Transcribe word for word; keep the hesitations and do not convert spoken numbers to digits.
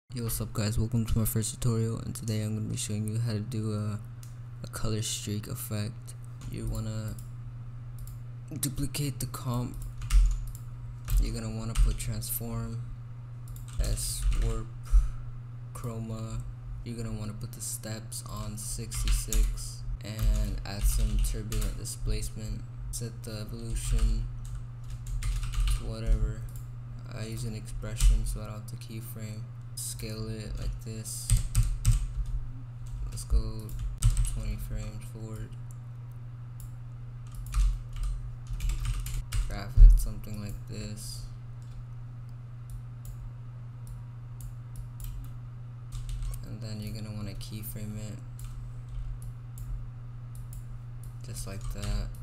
Yo, what's up guys, welcome to my first tutorial, and today I'm going to be showing you how to do a, a color streak effect. You want to duplicate the comp. You're going to want to put transform, S, warp, chroma. You're going to want to put the steps on sixty-six and add some turbulent displacement. Set the evolution to whatever. I use an expression so I don't have to keyframe. Scale it like this. Let's go twenty frames forward. Graph it something like this. And then you're gonna want to keyframe it just like that.